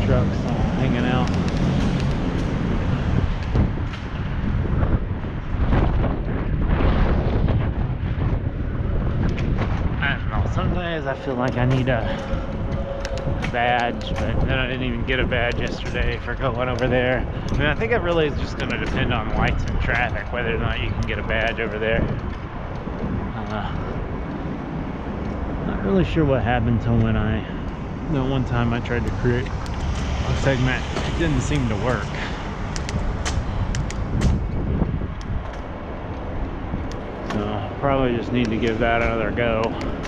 trucks all hanging out. I don't know, some days I feel like I need a badge, but then I didn't even get a badge yesterday for going over there. I mean, I think it really is just going to depend on lights and traffic, whether or not you can get a badge over there. Not really sure what happened to when that one time I tried to create a segment, it didn't seem to work. So probably just need to give that another go.